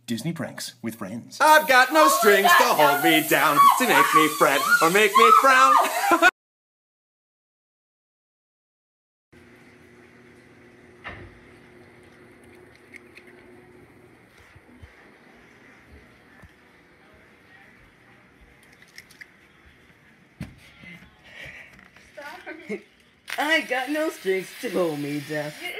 Disney pranks with friends. I've got no strings to hold me down, to make me fret or make me frown. I got no strings to hold me down.